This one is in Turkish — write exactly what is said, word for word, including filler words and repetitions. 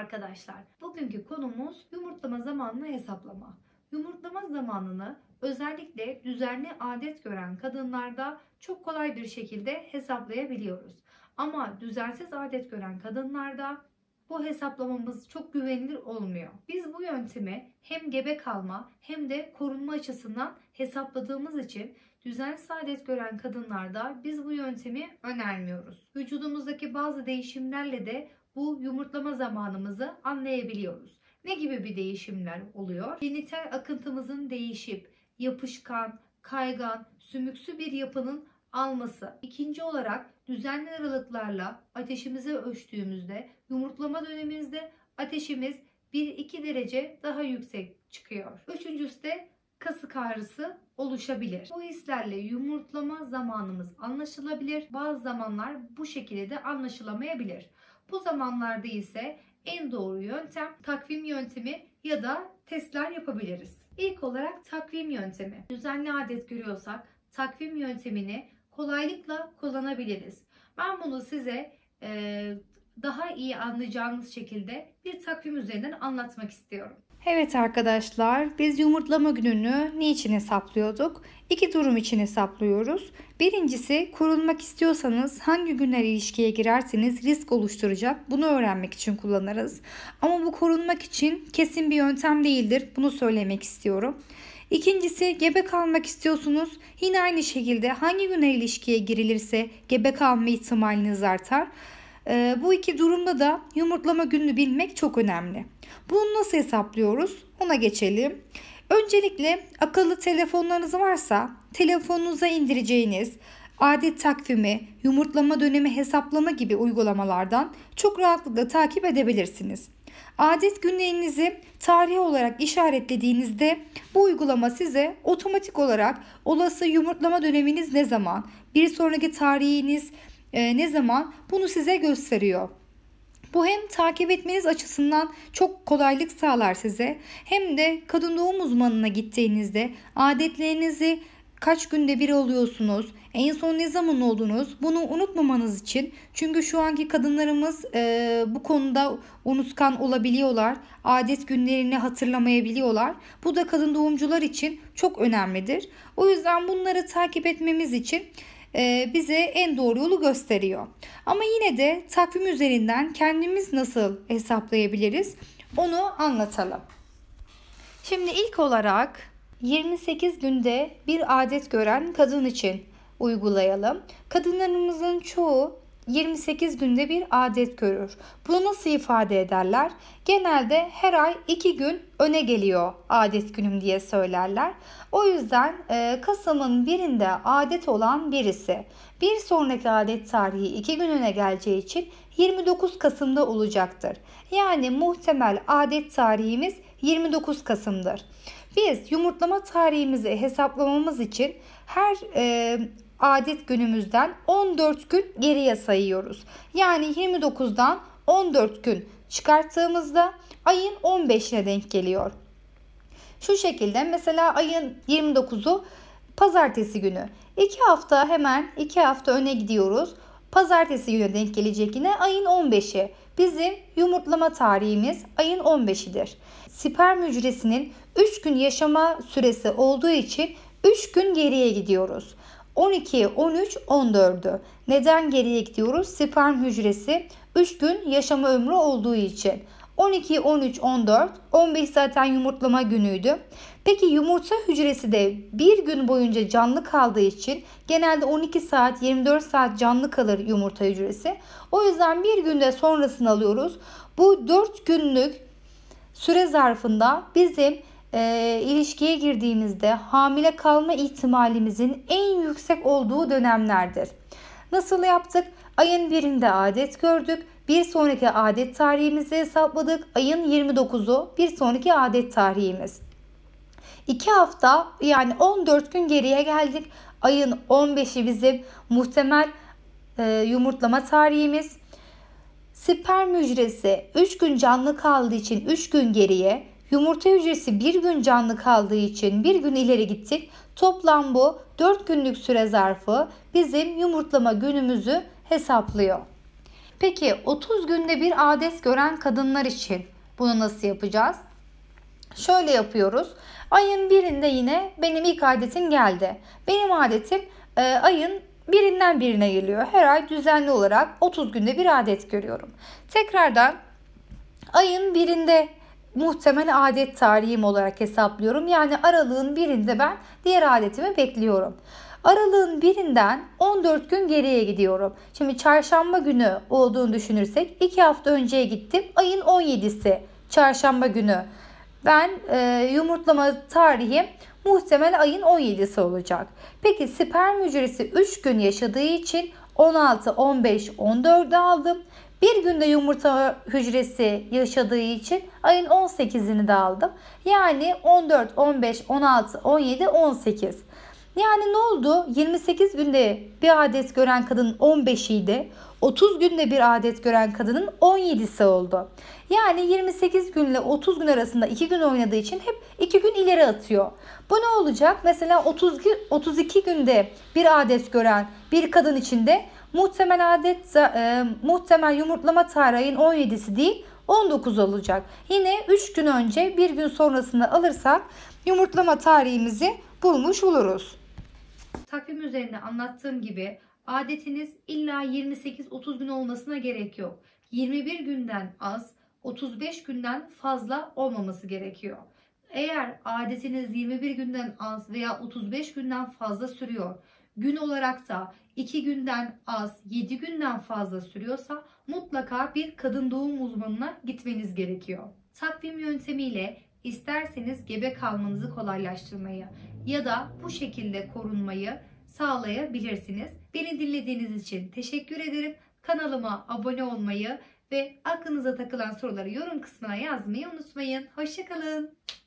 arkadaşlar. Bugünkü konumuz yumurtlama zamanını hesaplama. Yumurtlama zamanını özellikle düzenli adet gören kadınlarda çok kolay bir şekilde hesaplayabiliyoruz. Ama düzensiz adet gören kadınlarda bu hesaplamamız çok güvenilir olmuyor. Biz bu yöntemi hem gebe kalma hem de korunma açısından hesapladığımız için düzensiz adet gören kadınlarda biz bu yöntemi önermiyoruz. Vücudumuzdaki bazı değişimlerle de bu yumurtlama zamanımızı anlayabiliyoruz. Ne gibi bir değişimler oluyor? Genital akıntımızın değişip yapışkan, kaygan, sümüksü bir yapının alması. İkinci olarak düzenli aralıklarla ateşimizi ölçtüğümüzde yumurtlama dönemimizde ateşimiz bir iki derece daha yüksek çıkıyor. Üçüncüsü de kasık ağrısı oluşabilir. Bu hislerle yumurtlama zamanımız anlaşılabilir. Bazı zamanlar bu şekilde de anlaşılamayabilir. Bu zamanlarda ise en doğru yöntem takvim yöntemi ya da testler yapabiliriz. İlk olarak takvim yöntemi. Düzenli adet görüyorsak takvim yöntemini kolaylıkla kullanabiliriz. Ben bunu size e, daha iyi anlayacağınız şekilde bir takvim üzerinden anlatmak istiyorum. Evet arkadaşlar, biz yumurtlama gününü niçin hesaplıyorduk? İki durum için hesaplıyoruz. Birincisi, korunmak istiyorsanız hangi günler ilişkiye girerseniz risk oluşturacak, bunu öğrenmek için kullanırız. Ama bu korunmak için kesin bir yöntem değildir. Bunu söylemek istiyorum. İkincisi, gebe kalmak istiyorsunuz. Yine aynı şekilde hangi günler ilişkiye girilirse gebe kalma ihtimaliniz artar. Ee, bu iki durumda da yumurtlama gününü bilmek çok önemli. Bunu nasıl hesaplıyoruz? Ona geçelim. Öncelikle akıllı telefonlarınız varsa telefonunuza indireceğiniz adet takvimi, yumurtlama dönemi hesaplama gibi uygulamalardan çok rahatlıkla takip edebilirsiniz. Adet günlerinizi tarih olarak işaretlediğinizde bu uygulama size otomatik olarak olası yumurtlama döneminiz ne zaman, bir sonraki tarihiniz e, ne zaman bunu size gösteriyor. Bu hem takip etmeniz açısından çok kolaylık sağlar size, hem de kadın doğum uzmanına gittiğinizde adetlerinizi kaç günde bir oluyorsunuz, en son ne zaman oldunuz bunu unutmamanız için. Çünkü şu anki kadınlarımız e, bu konuda unutkan olabiliyorlar, adet günlerini hatırlamayabiliyorlar. Bu da kadın doğumcular için çok önemlidir. O yüzden bunları takip etmemiz için bize en doğru yolu gösteriyor. Ama yine de takvim üzerinden kendimiz nasıl hesaplayabiliriz onu anlatalım. Şimdi ilk olarak yirmi sekiz günde bir adet gören kadın için uygulayalım. Kadınlarımızın çoğu yirmi sekiz günde bir adet görür. Bunu nasıl ifade ederler? Genelde her ay iki gün öne geliyor adet günüm diye söylerler. O yüzden e, Kasım'ın birinde adet olan birisi bir sonraki adet tarihi iki gün öne geleceği için yirmi dokuz Kasım'da olacaktır. Yani muhtemel adet tarihimiz yirmi dokuz Kasım'dır. Biz yumurtlama tarihimizi hesaplamamız için her e, adet günümüzden on dört gün geriye sayıyoruz. Yani yirmi dokuzdan on dört gün çıkarttığımızda ayın on beşine denk geliyor. Şu şekilde mesela ayın yirmi dokuzu pazartesi günü. iki hafta hemen iki hafta öne gidiyoruz. Pazartesi günü denk gelecek yine ayın on beşi. Bizim yumurtlama tarihimiz ayın on beşidir. Sperm hücresinin üç gün yaşama süresi olduğu için üç gün geriye gidiyoruz. on iki, on üç, on dördü. Neden geriye gidiyoruz? Sperm hücresi üç gün yaşama ömrü olduğu için. on iki, on üç, on dört, on beş zaten yumurtlama günüydü. Peki yumurta hücresi de bir gün boyunca canlı kaldığı için genelde on iki saat, yirmi dört saat canlı kalır yumurta hücresi. O yüzden bir günde sonrasını alıyoruz. Bu dört günlük süre zarfında bizim e, ilişkiye girdiğimizde hamile kalma ihtimalimizin en yüksek olduğu dönemlerdir. Nasıl yaptık? Ayın birinde adet gördük. Bir sonraki adet tarihimizi hesapladık. Ayın yirmi dokuzu bir sonraki adet tarihimiz. iki hafta yani on dört gün geriye geldik. Ayın on beşi bizim muhtemel e, yumurtlama tarihimiz. Sperm hücresi üç gün canlı kaldığı için üç gün geriye. Yumurta hücresi bir gün canlı kaldığı için bir gün ileri gittik. Toplam bu dört günlük süre zarfı bizim yumurtlama günümüzü hesaplıyor. Peki otuz günde bir adet gören kadınlar için bunu nasıl yapacağız? Şöyle yapıyoruz. Ayın birinde yine benim ilk adetim geldi. Benim adetim e, ayın birinden birine geliyor. Her ay düzenli olarak otuz günde bir adet görüyorum. Tekrardan ayın birinde muhtemel adet tarihim olarak hesaplıyorum. Yani aralığın birinde ben diğer adetimi bekliyorum. Aralığın birinden on dört gün geriye gidiyorum. Şimdi çarşamba günü olduğunu düşünürsek iki hafta önceye gittim. Ayın on yedisi çarşamba günü. Ben e, yumurtlama tarihim muhtemel ayın on yedisi olacak. Peki sperm hücresi üç gün yaşadığı için on altı, on beş, on dördü aldım. Bir günde yumurta hücresi yaşadığı için ayın on sekizini de aldım. Yani on dört, on beş, on altı, on yedi, on sekiz. Yani ne oldu? yirmi sekiz günde bir adet gören kadının on beşiydi. otuz günde bir adet gören kadının on yedisi oldu. Yani yirmi sekiz gün ile otuz gün arasında iki gün oynadığı için hep iki gün ileri atıyor. Bu ne olacak? Mesela otuz, otuz iki günde bir adet gören bir kadın için de muhtemel adet e, muhtemel yumurtlama tarihi ayın on yedisi değil on dokuz olacak. Yine üç gün önce bir gün sonrasında alırsak yumurtlama tarihimizi bulmuş oluruz. Takvim üzerinde anlattığım gibi adetiniz illa yirmi sekiz otuz gün olmasına gerek yok. yirmi bir günden az, otuz beş günden fazla olmaması gerekiyor. Eğer adetiniz yirmi bir günden az veya otuz beş günden fazla sürüyor, gün olarak da iki günden az, yedi günden fazla sürüyorsa mutlaka bir kadın doğum uzmanına gitmeniz gerekiyor. Takvim yöntemiyle isterseniz gebe kalmanızı kolaylaştırmayı ya da bu şekilde korunmayı sağlayabilirsiniz. Beni dinlediğiniz için teşekkür ederim. Kanalıma abone olmayı ve aklınıza takılan soruları yorum kısmına yazmayı unutmayın. Hoşça kalın.